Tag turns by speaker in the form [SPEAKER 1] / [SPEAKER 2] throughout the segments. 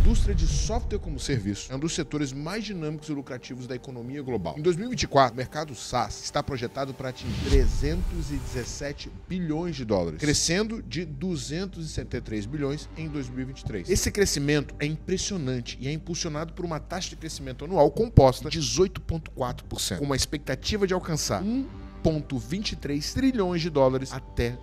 [SPEAKER 1] indústria de software como serviço é um dos setores mais dinâmicos e lucrativos da economia global. Em 2024, o mercado SaaS está projetado para atingir 317 bilhões de dólares, crescendo de 273 bilhões em 2023. Esse crescimento é impressionante e é impulsionado por uma taxa de crescimento anual composta de 18,4%, com uma expectativa de alcançar 1,23 trilhões de dólares até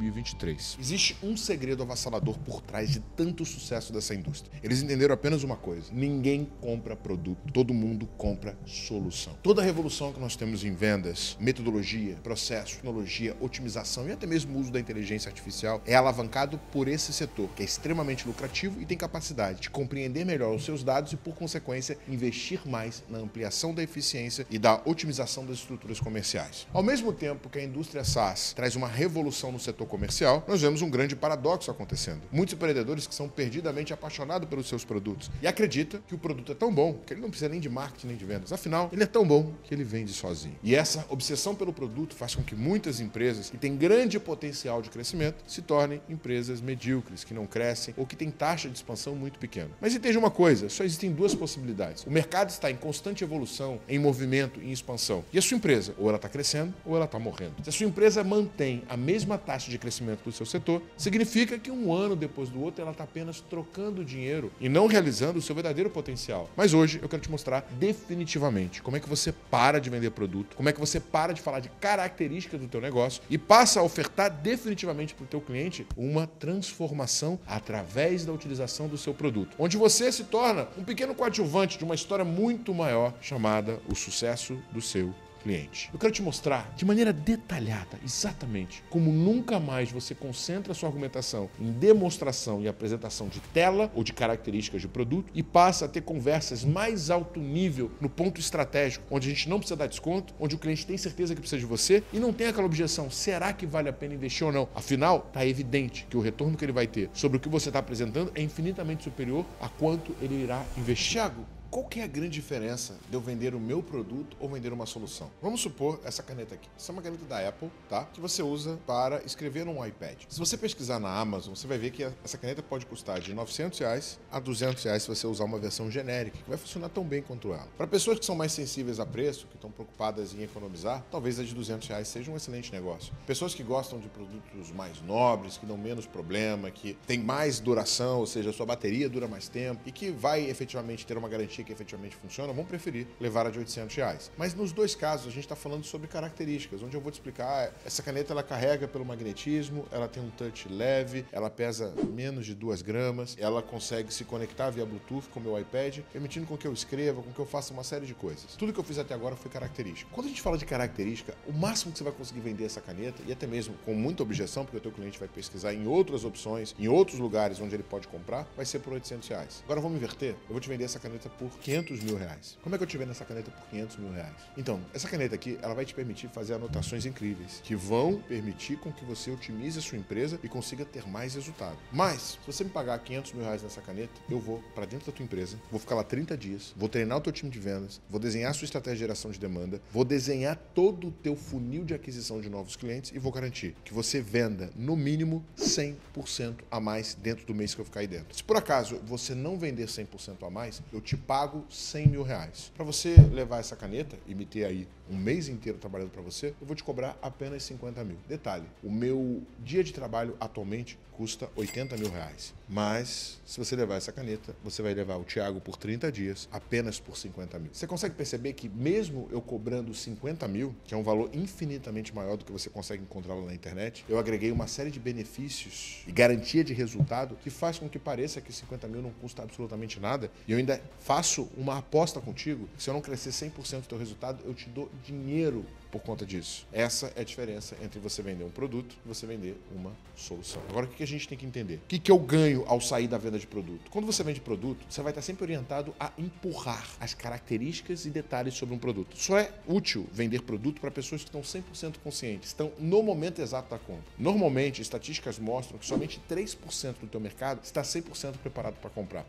[SPEAKER 1] 2023. Existe um segredo avassalador por trás de tanto sucesso dessa indústria. Eles entenderam apenas uma coisa: ninguém compra produto, todo mundo compra solução. Toda a revolução que nós temos em vendas, metodologia, processo, tecnologia, otimização e até mesmo o uso da inteligência artificial é alavancado por esse setor, que é extremamente lucrativo e tem capacidade de compreender melhor os seus dados e, por consequência, investir mais na ampliação da eficiência e da otimização das estruturas comerciais. Ao mesmo tempo que a indústria SaaS traz uma revolução no setor comercial, nós vemos um grande paradoxo acontecendo. Muitos empreendedores que são perdidamente apaixonados pelos seus produtos e acreditam que o produto é tão bom que ele não precisa nem de marketing nem de vendas. Afinal, ele é tão bom que ele vende sozinho. E essa obsessão pelo produto faz com que muitas empresas que têm grande potencial de crescimento se tornem empresas medíocres, que não crescem ou que têm taxa de expansão muito pequena. Mas entenda uma coisa, só existem duas possibilidades. O mercado está em constante evolução, em movimento, em expansão. E a sua empresa, ou ela está crescendo, ou ela está morrendo. Se a sua empresa mantém a mesma taxa de crescimento do seu setor, significa que um ano depois do outro ela está apenas trocando dinheiro e não realizando o seu verdadeiro potencial. Mas hoje eu quero te mostrar definitivamente como é que você para de vender produto, como é que você para de falar de características do teu negócio e passa a ofertar definitivamente para o teu cliente uma transformação através da utilização do seu produto, onde você se torna um pequeno coadjuvante de uma história muito maior chamada o sucesso do seu cliente. Eu quero te mostrar de maneira detalhada, exatamente, como nunca mais você concentra a sua argumentação em demonstração e apresentação de tela ou de características de produto e passa a ter conversas mais alto nível no ponto estratégico, onde a gente não precisa dar desconto, onde o cliente tem certeza que precisa de você e não tem aquela objeção, será que vale a pena investir ou não? Afinal, está evidente que o retorno que ele vai ter sobre o que você está apresentando é infinitamente superior a quanto ele irá investir. Thiago, qual que é a grande diferença de eu vender o meu produto ou vender uma solução? Vamos supor essa caneta aqui. Essa é uma caneta da Apple, tá? Que você usa para escrever num iPad. Se você pesquisar na Amazon, você vai ver que essa caneta pode custar de R$900 a R$200 se você usar uma versão genérica, que vai funcionar tão bem quanto ela. Para pessoas que são mais sensíveis a preço, que estão preocupadas em economizar, talvez a de R$200 seja um excelente negócio. Pessoas que gostam de produtos mais nobres, que dão menos problema, que tem mais duração, ou seja, a sua bateria dura mais tempo e que vai efetivamente ter uma garantia que efetivamente funciona, vão preferir levar a de R$800. Mas nos dois casos a gente está falando sobre características, onde eu vou te explicar, essa caneta ela carrega pelo magnetismo, ela tem um touch leve, ela pesa menos de 2 gramas, ela consegue se conectar via Bluetooth com o meu iPad, permitindo com que eu escreva, com que eu faça uma série de coisas. Tudo que eu fiz até agora foi característica. Quando a gente fala de característica, o máximo que você vai conseguir vender essa caneta, e até mesmo com muita objeção, porque o teu cliente vai pesquisar em outras opções, em outros lugares onde ele pode comprar, vai ser por R$800. Agora vamos inverter, eu vou te vender essa caneta por R$500 mil. Como é que eu te vendo essa caneta por R$500 mil? Então, essa caneta aqui, ela vai te permitir fazer anotações incríveis, que vão permitir com que você otimize a sua empresa e consiga ter mais resultado. Mas, se você me pagar R$500 mil nessa caneta, eu vou para dentro da tua empresa, vou ficar lá 30 dias, vou treinar o teu time de vendas, vou desenhar a sua estratégia de geração de demanda, vou desenhar todo o teu funil de aquisição de novos clientes e vou garantir que você venda, no mínimo, 100% a mais dentro do mês que eu ficar aí dentro. Se por acaso você não vender 100% a mais, eu te pago R$100 mil. Para você levar essa caneta e me ter aí um mês inteiro trabalhando para você, eu vou te cobrar apenas 50 mil. Detalhe, o meu dia de trabalho atualmente custa 80 mil reais. Mas, se você levar essa caneta, você vai levar o Thiago por 30 dias, apenas por 50 mil. Você consegue perceber que mesmo eu cobrando 50 mil, que é um valor infinitamente maior do que você consegue encontrar lá na internet, eu agreguei uma série de benefícios e garantia de resultado que faz com que pareça que 50 mil não custa absolutamente nada. E eu ainda faço uma aposta contigo, que se eu não crescer 100% do teu resultado, eu te dou dinheiro por conta disso. Essa é a diferença entre você vender um produto e você vender uma solução. Agora, o que a gente tem que entender? O que eu ganho ao sair da venda de produto? Quando você vende produto, você vai estar sempre orientado a empurrar as características e detalhes sobre um produto. Só é útil vender produto para pessoas que estão 100% conscientes, estão no momento exato da compra. Normalmente, estatísticas mostram que somente 3% do teu mercado está 100% preparado para comprar.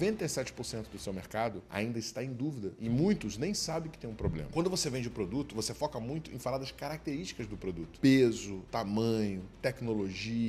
[SPEAKER 1] 97% do seu mercado ainda está em dúvida e muitos nem sabem que tem um problema. Quando você vende o produto, você foca muito em falar das características do produto. Peso, tamanho, tecnologia,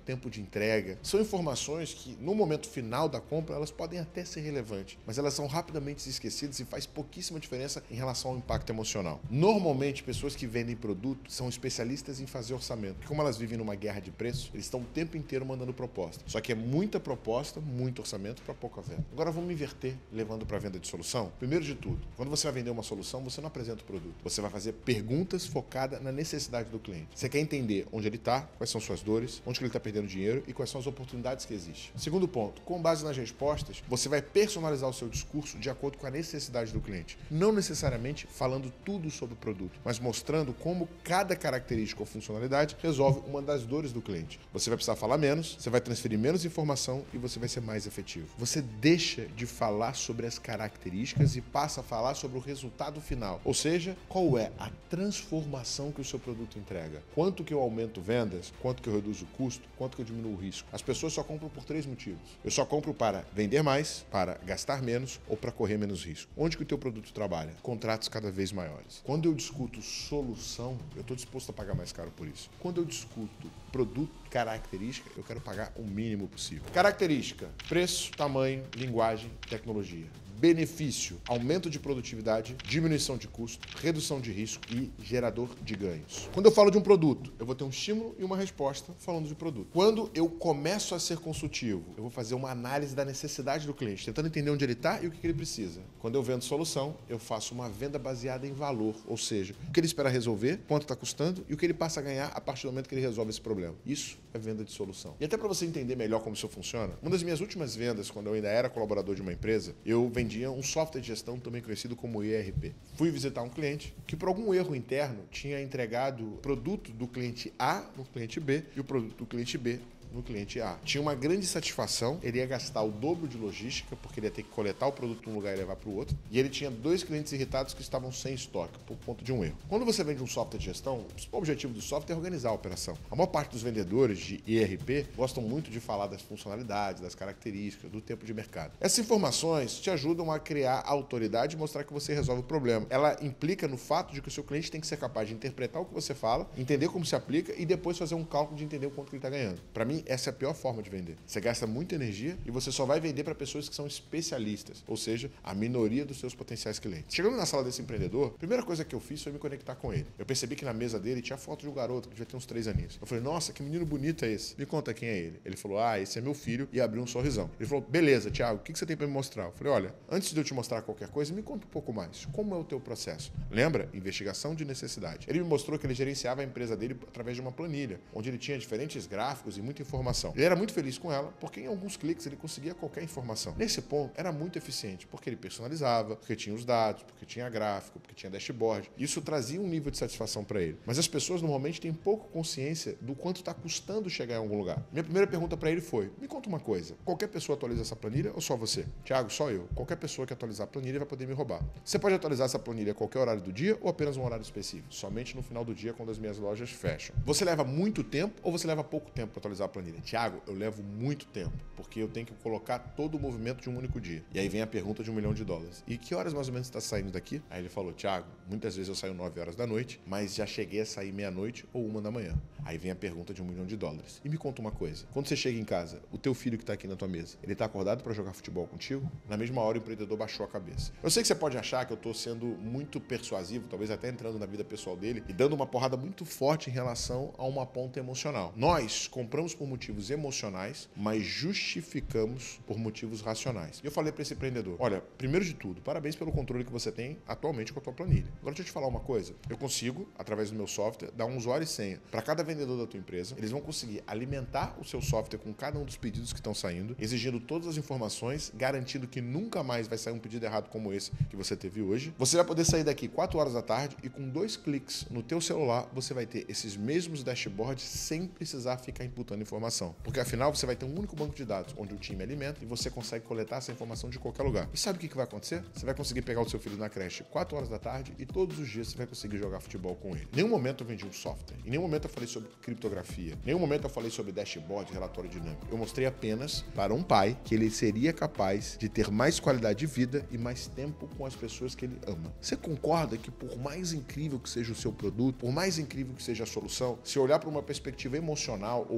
[SPEAKER 1] tempo de entrega, são informações que no momento final da compra elas podem até ser relevantes, mas elas são rapidamente esquecidas e faz pouquíssima diferença em relação ao impacto emocional. Normalmente, pessoas que vendem produto são especialistas em fazer orçamento. E como elas vivem numa guerra de preço, eles estão o tempo inteiro mandando proposta. Só que é muita proposta, muito orçamento para pouca venda. Agora vamos inverter, levando para a venda de solução. Primeiro de tudo, quando você vai vender uma solução, você não apresenta o produto. Você vai fazer perguntas focadas na necessidade do cliente. Você quer entender onde ele está, quais são suas dores, onde ele está perdendo dinheiro e quais são as oportunidades que existem. Segundo ponto, com base nas respostas, você vai personalizar o seu discurso de acordo com a necessidade do cliente. Não necessariamente falando tudo sobre o produto, mas mostrando como cada característica ou funcionalidade resolve uma das dores do cliente. Você vai precisar falar menos, você vai transferir menos informação e você vai ser mais efetivo. Você deixa de falar sobre as características e passa a falar sobre o resultado final. Ou seja, qual é a transformação que o seu produto entrega. Quanto que eu aumento vendas, quanto que eu reduzo o custo, quanto que eu diminuo o risco. As pessoas só compram por 3 motivos. Eu só compro para vender mais, para gastar menos ou para correr menos risco. Onde que o teu produto trabalha? Contratos cada vez maiores. Quando eu discuto solução, eu estou disposto a pagar mais caro por isso. Quando eu discuto produto, característica, eu quero pagar o mínimo possível. Característica: preço, tamanho, linguagem, tecnologia. Benefício: aumento de produtividade, diminuição de custo, redução de risco e gerador de ganhos. Quando eu falo de um produto, eu vou ter um estímulo e uma resposta falando de produto. Quando eu começo a ser consultivo, eu vou fazer uma análise da necessidade do cliente, tentando entender onde ele está e o que ele precisa. Quando eu vendo solução, eu faço uma venda baseada em valor, ou seja, o que ele espera resolver, quanto está custando e o que ele passa a ganhar a partir do momento que ele resolve esse problema. Isso é venda de solução. E até para você entender melhor como isso funciona, uma das minhas últimas vendas, quando eu ainda era colaborador de uma empresa, eu vendia um software de gestão também conhecido como ERP. Fui visitar um cliente que por algum erro interno tinha entregado o produto do cliente A no cliente B e o produto do cliente B no cliente A. Tinha uma grande satisfação, ele ia gastar o dobro de logística, porque ele ia ter que coletar o produto de um lugar e levar para o outro, e ele tinha 2 clientes irritados que estavam sem estoque, por conta de um erro. Quando você vende um software de gestão, o objetivo do software é organizar a operação. A maior parte dos vendedores de ERP gostam muito de falar das funcionalidades, das características, do tempo de mercado. Essas informações te ajudam a criar autoridade e mostrar que você resolve o problema. Ela implica no fato de que o seu cliente tem que ser capaz de interpretar o que você fala, entender como se aplica e depois fazer um cálculo de entender o quanto que ele está ganhando. Para mim, essa é a pior forma de vender. Você gasta muita energia e você só vai vender para pessoas que são especialistas, ou seja, a minoria dos seus potenciais clientes. Chegando na sala desse empreendedor, a primeira coisa que eu fiz foi me conectar com ele. Eu percebi que na mesa dele tinha foto de um garoto que devia ter uns 3 aninhos. Eu falei: nossa, que menino bonito é esse? Me conta quem é ele. Ele falou: ah, esse é meu filho, e abriu um sorrisão. Ele falou: beleza, Thiago, o que você tem para me mostrar? Eu falei: olha, antes de eu te mostrar qualquer coisa, me conta um pouco mais. Como é o teu processo? Lembra? Investigação de necessidade. Ele me mostrou que ele gerenciava a empresa dele através de uma planilha, onde ele tinha diferentes gráficos e muita informação. Ele era muito feliz com ela, porque em alguns cliques ele conseguia qualquer informação. Nesse ponto, era muito eficiente, porque ele personalizava, porque tinha os dados, porque tinha gráfico, porque tinha dashboard. Isso trazia um nível de satisfação para ele. Mas as pessoas normalmente têm pouco consciência do quanto está custando chegar em algum lugar. Minha primeira pergunta para ele foi: me conta uma coisa, qualquer pessoa atualiza essa planilha ou só você? Thiago, só eu. Qualquer pessoa que atualizar a planilha vai poder me roubar. Você pode atualizar essa planilha a qualquer horário do dia ou apenas um horário específico? Somente no final do dia, quando as minhas lojas fecham. Você leva muito tempo ou você leva pouco tempo para atualizar a planilha? Thiago, eu levo muito tempo, porque eu tenho que colocar todo o movimento de um único dia. E aí vem a pergunta de $1 milhão. E que horas mais ou menos você está saindo daqui? Aí ele falou: Thiago, muitas vezes eu saio 9 horas da noite, mas já cheguei a sair meia-noite ou 1 da manhã. Aí vem a pergunta de $1 milhão. E me conta uma coisa: quando você chega em casa, o teu filho que está aqui na tua mesa, ele está acordado para jogar futebol contigo? Na mesma hora o empreendedor baixou a cabeça. Eu sei que você pode achar que eu estou sendo muito persuasivo, talvez até entrando na vida pessoal dele e dando uma porrada muito forte em relação a uma ponta emocional. Nós compramos por motivos emocionais, mas justificamos por motivos racionais. E eu falei para esse empreendedor: olha, primeiro de tudo, parabéns pelo controle que você tem atualmente com a tua planilha. Agora deixa eu te falar uma coisa: eu consigo, através do meu software, dar um usuário e senha para cada vendedor da tua empresa. Eles vão conseguir alimentar o seu software com cada um dos pedidos que estão saindo, exigindo todas as informações, garantindo que nunca mais vai sair um pedido errado como esse que você teve hoje. Você vai poder sair daqui 4 horas da tarde e com 2 cliques no teu celular, você vai ter esses mesmos dashboards sem precisar ficar imputando informação. Porque afinal, você vai ter um único banco de dados, onde o time alimenta e você consegue coletar essa informação de qualquer lugar. E sabe o que vai acontecer? Você vai conseguir pegar o seu filho na creche 4 horas da tarde e todos os dias você vai conseguir jogar futebol com ele. Em nenhum momento eu vendi um software. Em nenhum momento eu falei sobre criptografia. Em nenhum momento eu falei sobre dashboard, relatório dinâmico. Eu mostrei apenas para um pai que ele seria capaz de ter mais qualidade de vida e mais tempo com as pessoas que ele ama. Você concorda que por mais incrível que seja o seu produto, por mais incrível que seja a solução, se olhar para uma perspectiva emocional ou uma satisfação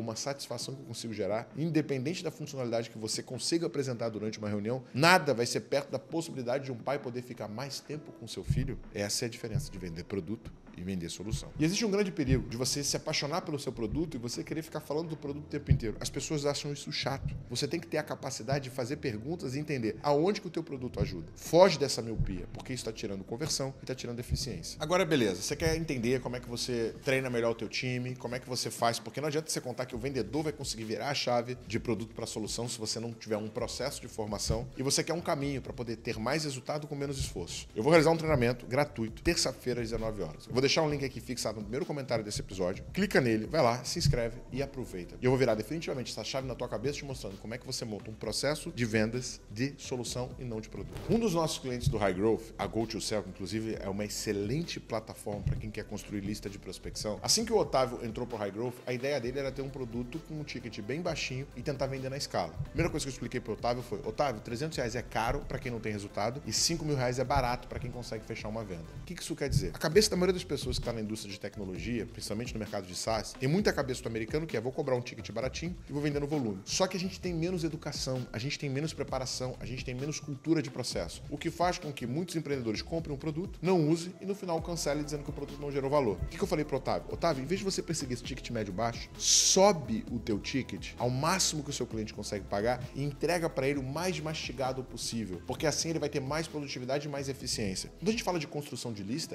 [SPEAKER 1] satisfação que eu consigo gerar, independente da funcionalidade que você consiga apresentar durante uma reunião, nada vai ser perto da possibilidade de um pai poder ficar mais tempo com seu filho. Essa é a diferença de vender produto e vender solução. E existe um grande perigo de você se apaixonar pelo seu produto e você querer ficar falando do produto o tempo inteiro. As pessoas acham isso chato. Você tem que ter a capacidade de fazer perguntas e entender aonde que o teu produto ajuda. Foge dessa miopia, porque isso está tirando conversão e está tirando eficiência. Agora, beleza, você quer entender como é que você treina melhor o teu time, como é que você faz, porque não adianta você contar que o vendedor vai conseguir virar a chave de produto para solução se você não tiver um processo de formação e você quer um caminho para poder ter mais resultado com menos esforço. Eu vou realizar um treinamento gratuito, terça-feira às 19 horas. Eu vou deixar um link aqui fixado no primeiro comentário desse episódio. Clica nele, vai lá, se inscreve e aproveita. E eu vou virar definitivamente essa chave na tua cabeça te mostrando como é que você monta um processo de vendas de solução e não de produto. Um dos nossos clientes do High Growth, a Go2Sell, inclusive é uma excelente plataforma para quem quer construir lista de prospecção. Assim que o Otávio entrou pro High Growth, a ideia dele era ter um produto com um ticket bem baixinho e tentar vender na escala. A primeira coisa que eu expliquei pro Otávio foi: Otávio, R$300 é caro para quem não tem resultado e R$5.000 é barato para quem consegue fechar uma venda. O que isso quer dizer? A cabeça da maioria das pessoas que está na indústria de tecnologia, principalmente no mercado de SaaS, tem muita cabeça do americano que é: vou cobrar um ticket baratinho e vou vender no volume. Só que a gente tem menos educação, a gente tem menos preparação, a gente tem menos cultura de processo, o que faz com que muitos empreendedores comprem um produto, não usem e no final cancelem dizendo que o produto não gerou valor. O que eu falei pro Otávio? Otávio, em vez de você perseguir esse ticket médio baixo, sobe o teu ticket ao máximo que o seu cliente consegue pagar e entrega para ele o mais mastigado possível, porque assim ele vai ter mais produtividade e mais eficiência. Quando a gente fala de construção de lista,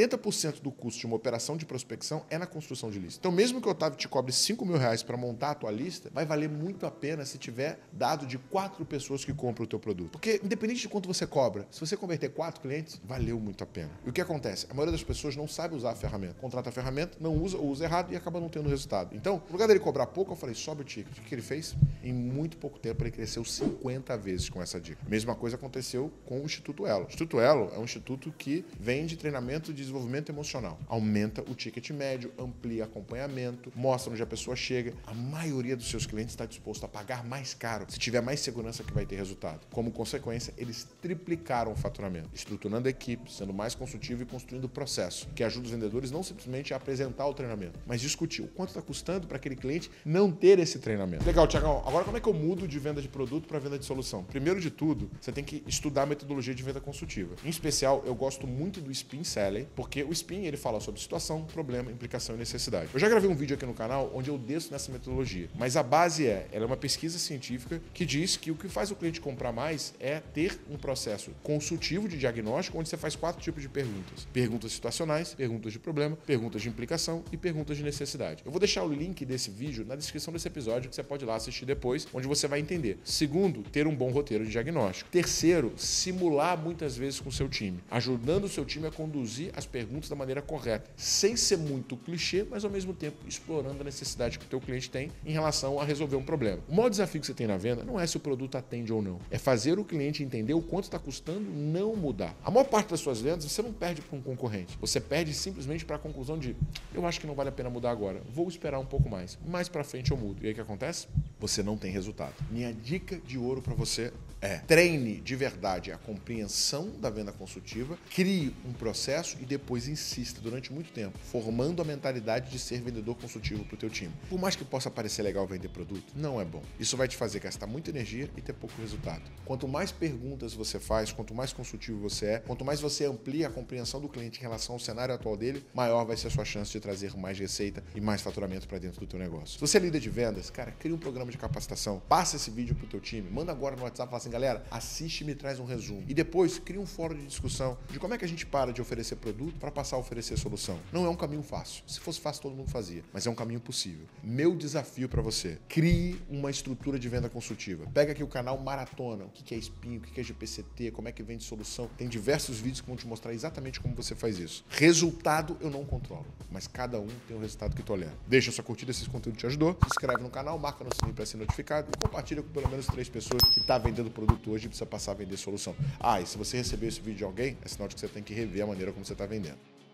[SPEAKER 1] 70% do custo de uma operação de prospecção é na construção de lista. Então, mesmo que o Otávio te cobre R$5.000 para montar a tua lista, vai valer muito a pena se tiver dado de 4 pessoas que compram o teu produto. Porque, independente de quanto você cobra, se você converter 4 clientes, valeu muito a pena. E o que acontece? A maioria das pessoas não sabe usar a ferramenta. Contrata a ferramenta, não usa ou usa errado e acaba não tendo resultado. Então, no lugar dele cobrar pouco, eu falei: sobe o ticket. O que ele fez? Em muito pouco tempo, ele cresceu 50 vezes com essa dica. Mesma coisa aconteceu com o Instituto Elo. O Instituto Elo é um instituto que vende treinamento de desenvolvimento emocional. Aumenta o ticket médio, amplia acompanhamento, mostra onde a pessoa chega. A maioria dos seus clientes está disposto a pagar mais caro se tiver mais segurança que vai ter resultado. Como consequência, eles triplicaram o faturamento, estruturando a equipe, sendo mais consultivo e construindo o processo, que ajuda os vendedores não simplesmente a apresentar o treinamento, mas discutir o quanto está custando para aquele cliente não ter esse treinamento. Legal, Thiagão. Agora como é que eu mudo de venda de produto para venda de solução? Primeiro de tudo, você tem que estudar a metodologia de venda consultiva. Em especial, eu gosto muito do Spin Selling, porque o Spin ele fala sobre situação, problema, implicação e necessidade. Eu já gravei um vídeo aqui no canal onde eu desço nessa metodologia, mas a base ela é uma pesquisa científica que diz que o que faz o cliente comprar mais é ter um processo consultivo de diagnóstico onde você faz 4 tipos de perguntas. Perguntas situacionais, perguntas de problema, perguntas de implicação e perguntas de necessidade. Eu vou deixar o link desse vídeo na descrição desse episódio que você pode ir lá assistir depois, onde você vai entender. Segundo, ter um bom roteiro de diagnóstico. Terceiro, simular muitas vezes com o seu time, ajudando o seu time a conduzir as perguntas da maneira correta, sem ser muito clichê, mas ao mesmo tempo explorando a necessidade que o teu cliente tem em relação a resolver um problema. O maior desafio que você tem na venda não é se o produto atende ou não, é fazer o cliente entender o quanto está custando não mudar. A maior parte das suas vendas você não perde para um concorrente, você perde simplesmente para a conclusão de: eu acho que não vale a pena mudar agora, vou esperar um pouco mais para frente eu mudo. E aí o que acontece? Você não tem resultado. Minha dica de ouro para você é: treine de verdade a compreensão da venda consultiva, crie um processo e depois insista durante muito tempo, formando a mentalidade de ser vendedor consultivo para o teu time. Por mais que possa parecer legal vender produto, não é bom. Isso vai te fazer gastar muita energia e ter pouco resultado. Quanto mais perguntas você faz, quanto mais consultivo você é, quanto mais você amplia a compreensão do cliente em relação ao cenário atual dele, maior vai ser a sua chance de trazer mais receita e mais faturamento para dentro do teu negócio. Se você é líder de vendas, cara, cria um programa de capacitação, passa esse vídeo pro teu time, manda agora no WhatsApp, fala assim: galera, assiste e me traz um resumo. E depois cria um fórum de discussão de como é que a gente para de oferecer produto para passar a oferecer solução. Não é um caminho fácil. Se fosse fácil, todo mundo fazia, mas é um caminho possível. Meu desafio para você: crie uma estrutura de venda consultiva. Pega aqui o canal Maratona, o que é Spin, o que é GPCT, como é que vende solução. Tem diversos vídeos que vão te mostrar exatamente como você faz isso. Resultado eu não controlo, mas cada um tem o resultado que tolera. Deixa sua curtida se esse conteúdo te ajudou, se inscreve no canal, marca no sininho para ser notificado e compartilha com pelo menos 3 pessoas que estão vendendo produto hoje e precisa passar a vender solução. E se você recebeu esse vídeo de alguém, é sinal de que você tem que rever a maneira como você está vendendo.